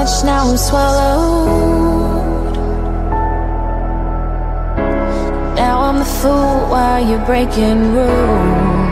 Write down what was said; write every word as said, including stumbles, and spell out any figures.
much, now I'm swallowed. Now I'm the fool while you're breaking rules.